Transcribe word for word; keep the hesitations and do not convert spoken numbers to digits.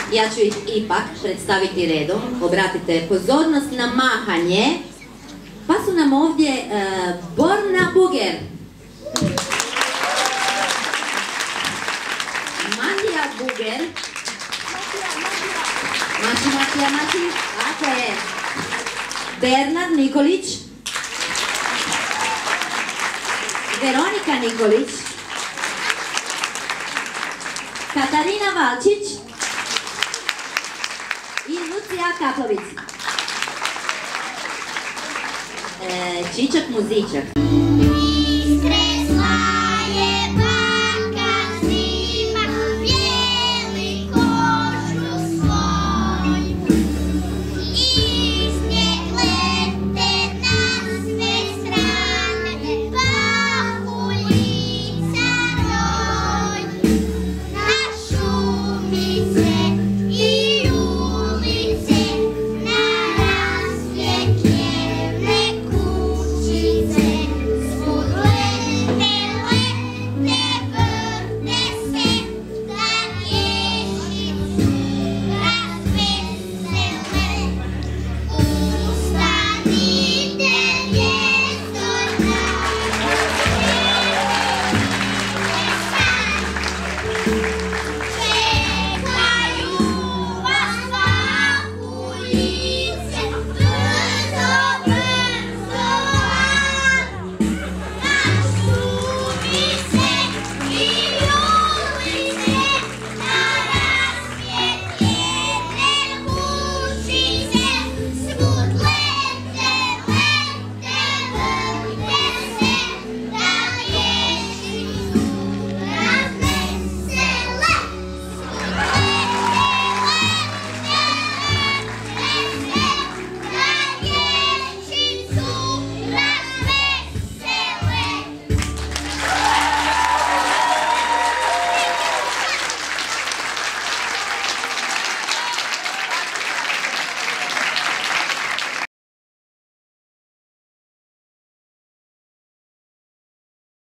Ja ću ih ipak predstaviti redom. Obratite pozornost na mahanje. Pa su nam ovdje uh, Borna Buger, Matija Buger, Mači, Matija, Mači, tako je, Bernard Nikolić, Veronika Nikolić, Katarina Valčić i Lucija Kapović. E, Čičak Muzičak.